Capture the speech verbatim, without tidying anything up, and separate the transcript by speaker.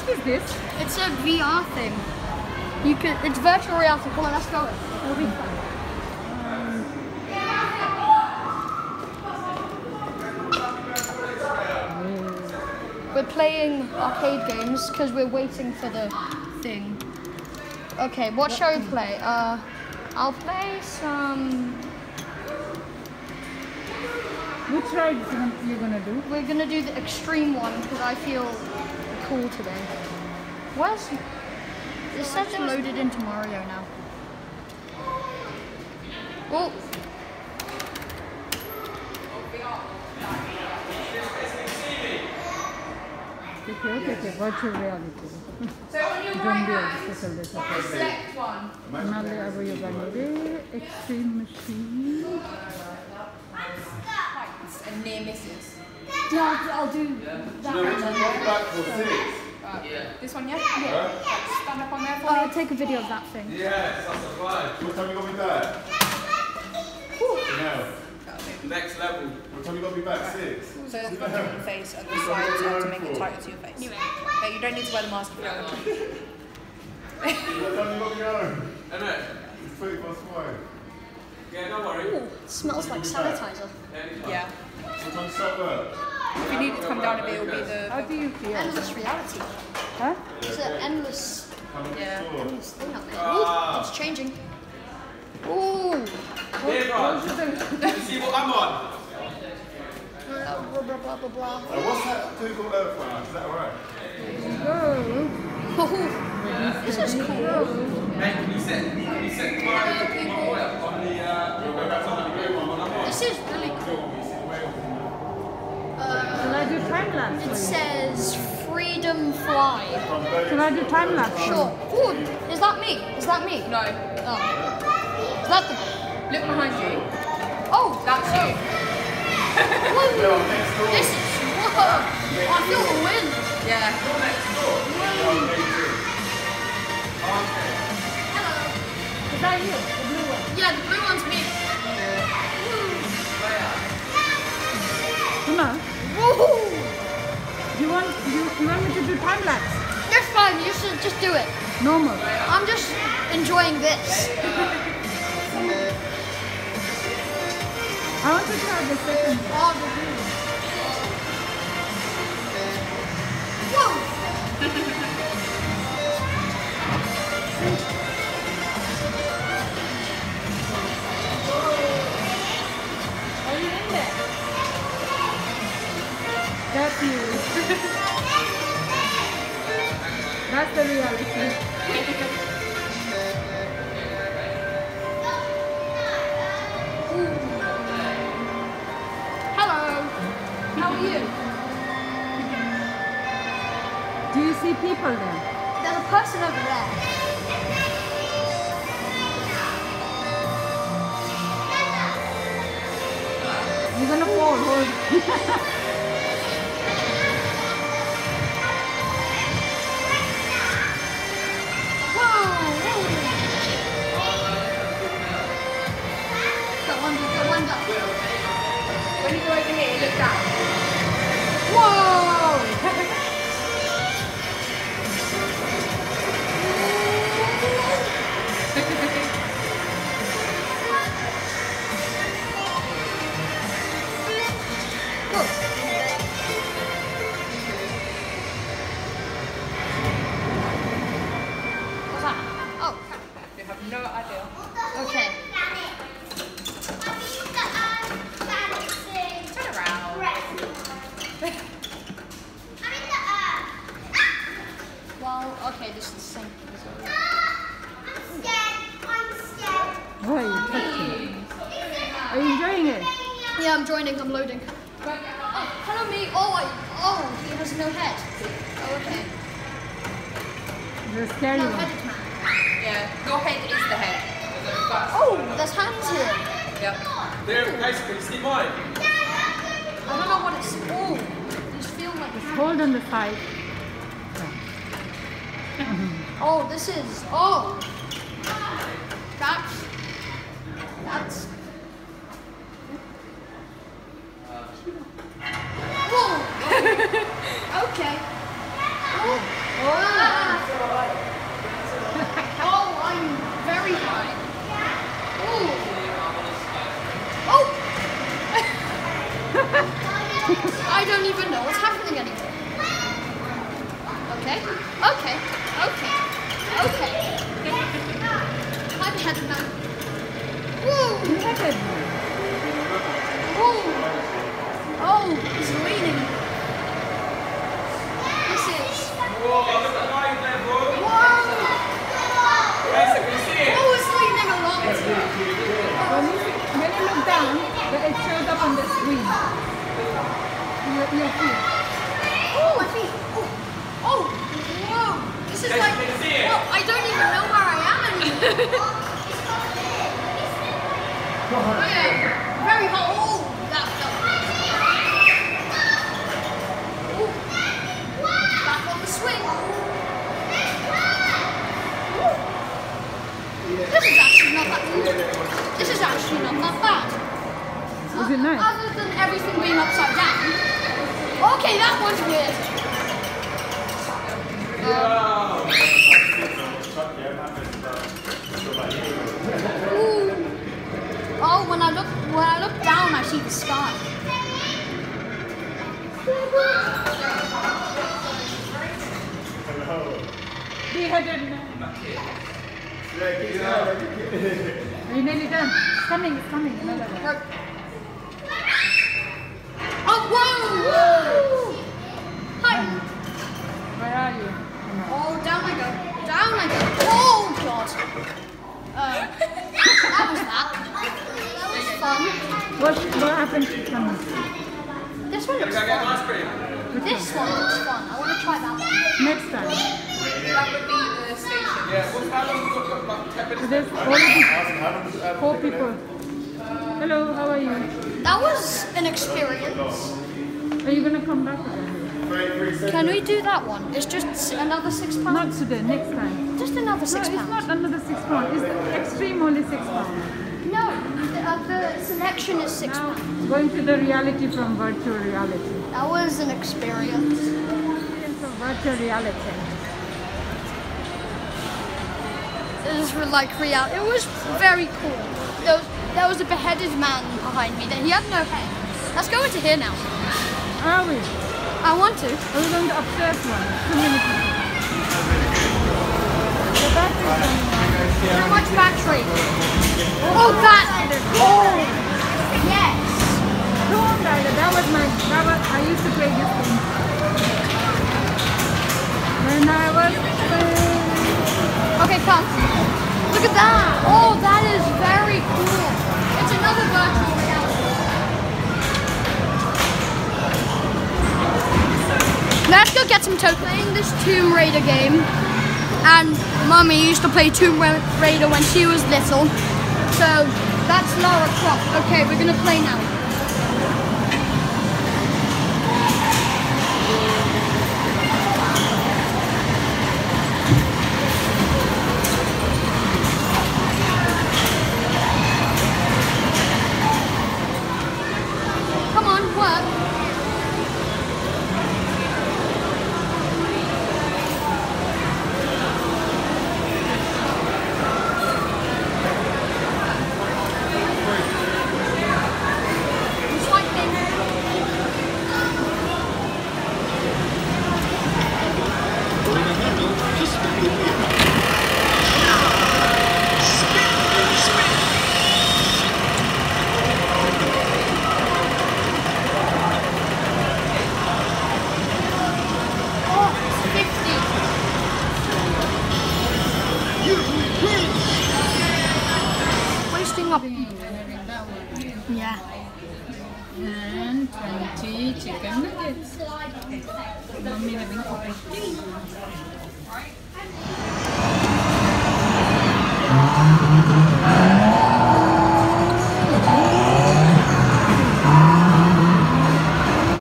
Speaker 1: is this?
Speaker 2: It's a V R thing. You could. It's virtual reality. Come on, let's go. It'll be fun. We're playing arcade games because we're waiting for the thing. Okay, what shall we play? Uh, I'll play some.
Speaker 1: Which ride are you gonna do?
Speaker 2: We're gonna do the extreme one because I feel cool today. Where's? It says it loaded into Mario now. Oh.
Speaker 1: Okay, okay, okay. Virtual reality.
Speaker 3: So on your right hand,
Speaker 1: Select
Speaker 3: select one.
Speaker 1: Extreme machine.
Speaker 3: Heights and near misses.
Speaker 2: Yeah, I'll, I'll do that.
Speaker 4: No, which one got back for six?
Speaker 3: Uh, this one, yeah? Yeah. Stand up on there for
Speaker 2: I'll
Speaker 3: me.
Speaker 2: take a video of that thing.
Speaker 4: Yes, that's a five. What time you got me back? No. Next level. What time you got me back? Six.
Speaker 3: So there's a button on your face and the sides have to make it tighter to your face. No, you don't need to wear the mask if you don't want to.
Speaker 4: What time you got me home? Emmett. It's twenty past five. Yeah, don't worry.
Speaker 2: Ooh, it smells like sanitizer.
Speaker 3: Yeah.
Speaker 4: What time stop work?
Speaker 3: If you need it to come down a bit, it'll be the...
Speaker 1: How do you feel?
Speaker 2: Endless reality.
Speaker 1: Huh?
Speaker 2: It's an endless,
Speaker 3: Yeah.
Speaker 2: endless thing up there. Ooh, it's changing. Ooh.
Speaker 4: Here, guys. You see what I'm on?
Speaker 2: Blah, blah, blah, blah, blah, blah.
Speaker 4: Uh, what's that Google Earth one? Is that alright?
Speaker 1: Go.
Speaker 2: Oh, this is cool.
Speaker 4: Hey, can you set, can you set my, my web on the, uh,
Speaker 2: This is really cool.
Speaker 1: Shall I do time lapse?
Speaker 2: It says freedom fly.
Speaker 1: Shall I do time lapse?
Speaker 2: Sure. Ooh, is that me? Is that me?
Speaker 3: No.
Speaker 2: Oh. Is that the...
Speaker 3: Look behind you.
Speaker 2: Oh,
Speaker 3: That's you.
Speaker 2: whoa. This is... Whoa. I feel the wind.
Speaker 3: Yeah.
Speaker 2: Hello.
Speaker 1: Is that you? The blue one?
Speaker 2: Yeah, the blue one's me.
Speaker 1: Come on.
Speaker 2: Woohoo.
Speaker 1: You want you, you want me to do time lapse?
Speaker 2: That's fine. You should just do it.
Speaker 1: Normal.
Speaker 2: I'm just enjoying this.
Speaker 1: I want to try the second.
Speaker 2: Oh, the blue. Whoa.
Speaker 1: Are you in there? That's you. That's the reality.
Speaker 2: Hello. How are you?
Speaker 1: Do you see people there?
Speaker 2: There's a person over there.
Speaker 1: You're gonna fall. Hold.
Speaker 2: Got one, got one up.
Speaker 3: When you go over here, look down.
Speaker 2: Whoa! What's that? Oh,
Speaker 3: You have no idea.
Speaker 2: okay.
Speaker 3: Turn around.
Speaker 2: Well, okay, this is the same thing as well.
Speaker 1: Why are you touching? Are you enjoying it?
Speaker 2: Yeah, I'm joining, I'm loading. Oh, hello me. Oh, I, oh, he has no head. Oh, okay.
Speaker 1: The scary
Speaker 2: No
Speaker 1: one.
Speaker 2: headed man.
Speaker 3: Yeah. Your head is the head.
Speaker 2: Oh, there's hands here.
Speaker 3: Yep.
Speaker 4: There, guys, can you see mine?
Speaker 2: I don't know what it's. Oh, these feel like.
Speaker 1: Hold on the side.
Speaker 2: Oh, this is. Oh, that's. That's. Whoa. Okay. Oh. Oh, I'm very high. Ooh. Oh! I don't even know what's happening anymore. Okay, okay, okay, okay. I'm beheaded now. Woo!
Speaker 1: Beheaded.
Speaker 2: Ooh. Oh, he's leaning. This is.
Speaker 4: Whoa, look at the line there, bro.
Speaker 2: Whoa!
Speaker 4: Guys, can you see it?
Speaker 2: Oh, it's leaning a lot.
Speaker 1: When you, when you look down, the- it shows up on the screen. Your, your feet.
Speaker 2: Oh, my feet. Oh, oh, whoa. This is
Speaker 4: Guys,
Speaker 2: like.
Speaker 4: can you see it?
Speaker 2: Whoa, I don't even know where I am anymore. Oh, yeah. Very hot. Oh, that felt good. Ooh. Back on the swing. Ooh. This is actually not that This is actually not that bad.
Speaker 1: Is it nice?
Speaker 2: Other than everything being upside down. Okay, that one's weird. Ooh. Oh, when I look when I look down, I see the sky.
Speaker 1: Beheaded man. Are you nearly done? It's coming, it's coming. Another one.
Speaker 2: Right. Oh, whoa! Hi.
Speaker 1: Where are you?
Speaker 2: Oh, down I go. Down I go. Oh, God. Uh, that was that. That was fun.
Speaker 1: What, what happened to coming?
Speaker 2: This one looks
Speaker 4: Can I get an
Speaker 2: fun.
Speaker 4: ice cream?
Speaker 2: This one looks fun. I want to try that one.
Speaker 1: Next time.
Speaker 3: That would be the station.
Speaker 4: Yeah, what's how long? About ten minutes.
Speaker 1: So there's already four people. Hello, how are you?
Speaker 2: That was an experience.
Speaker 1: Are you gonna come back again?
Speaker 2: Can we do that one? It's just another six
Speaker 1: Not
Speaker 2: pounds.
Speaker 1: today, next time.
Speaker 2: Just another
Speaker 1: No,
Speaker 2: six
Speaker 1: it's
Speaker 2: pounds.
Speaker 1: not another six pounds. It's the extreme only six pounds.
Speaker 2: No, the, uh, the selection is six
Speaker 1: Now,
Speaker 2: pounds.
Speaker 1: going to the reality from virtual reality.
Speaker 2: That was an experience.
Speaker 1: Experience of virtual reality.
Speaker 2: It was for like real. It was very cool. There was, there was a beheaded man behind me. That he had no head. Let's go into here now.
Speaker 1: Are we?
Speaker 2: I want to.
Speaker 1: Are we going to upstairs one? Too many people. The battery's running out.
Speaker 2: How much battery? Oh, that. Oh, yes.
Speaker 1: Tomb Raider, that was my, that was, I used to play this game. When I was, uh,
Speaker 2: Okay, come. Look at that. Oh, that is very cool. It's another virtual reality. Let's go get some toast. Playing this Tomb Raider game, and Mummy used to play Tomb Ra- Raider when she was little. So that's Lara Croft. Okay, we're gonna play now. Come on, work. Swiping. Oh, fifty. Wasting up. Yeah.
Speaker 1: and twenty chicken nuggets. Mommy having coffee.